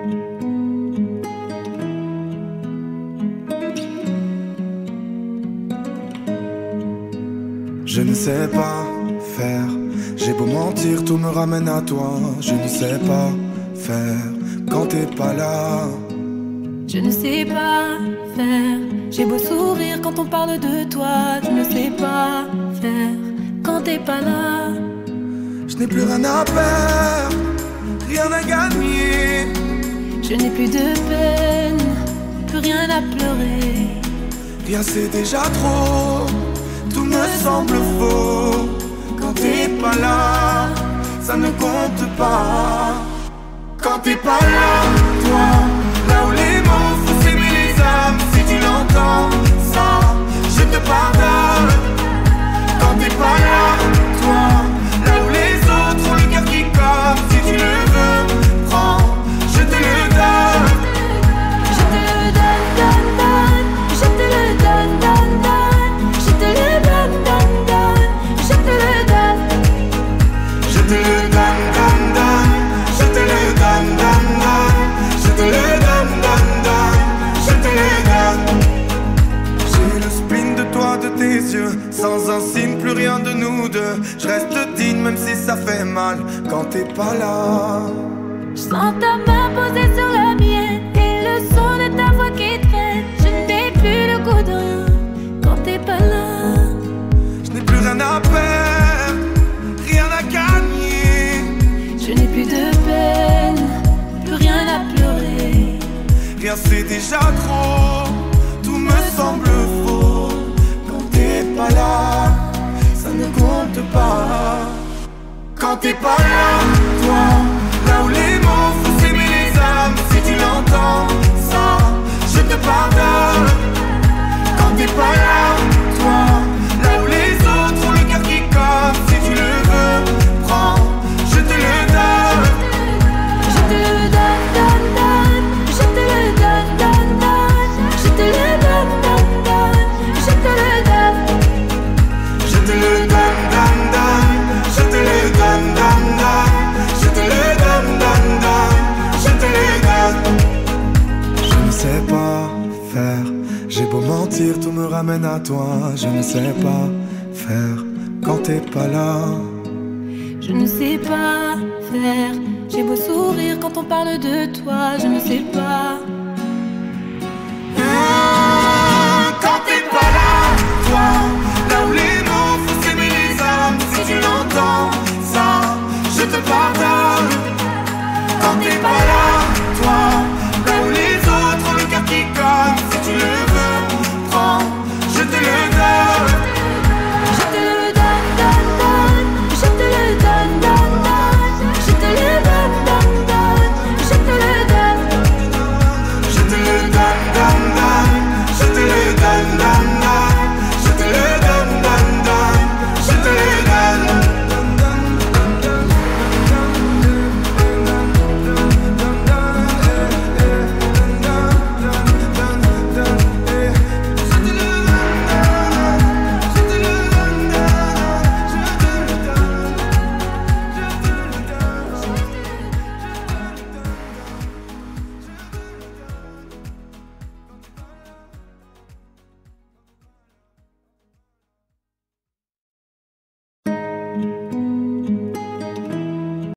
Je ne sais pas faire, j'ai beau mentir, tout me ramène à toi. Je ne sais pas faire quand t'es pas là. Je ne sais pas faire, j'ai beau sourire quand on parle de toi. Je ne sais pas faire quand t'es pas là. Je n'ai plus rien à perdre, rien à gagner. Je n'ai plus de peine, plus rien à pleurer. Rien c'est déjà trop, tout me semble faux. Quand t'es pas là, ça ne compte pas. Quand t'es pas là, toi, là où les mots font s'aimer les âmes. Si tu l'entends, ça, je te pardonne. Quand t'es pas là, toi, là où les autres ont le cœur qui colle. Si tu le veux, prends, je te le donne. Je te le donne, donne, donne. Je te le donne, donne, donne. Je te le donne, donne, donne. Je te le donne. Je te le donne, donne, donne. Je te le donne, donne, donne. Je te le donne, donne, donne. Je te le donne. J'ai le spleen de toi, de tes yeux. Sans un signe, plus rien de nous deux. Je reste digne même si ça fait mal quand t'es pas là. Je sens ta main posée sur la mienne et le son de ta voix qui traîne. Je n'ai plus le goût de rien quand t'es pas là. Je n'ai plus rien à perdre, rien à gagner. Je n'ai plus de peine, plus rien à pleurer. Rien c'est déjà trop, tout me semble faux. Quand t'es pas là, ça ne compte pas. Quand t'es pas là, toi, là où les mots font s'aimer les âmes. Si tu l'entends, ça, je te pardonne. Quand t'es pas là, toi, là où les autres ont le cœur qui colle. Si tu le veux, prends, je te le donne. Je te le donne, donne, donne. Je te le donne, donne, donne. Je te le donne, donne, donne. Je te le donne. Je te le donne, donne, donne. Je te le donne, donne, donne. Je te le donne, donne, donne. Je te le donne. Je ne sais pas faire, j'ai beau mentir, tout me ramène à toi. Je ne sais pas faire quand t'es pas là. Je ne sais pas faire, j'ai beau sourire quand on parle de toi. Je ne sais pas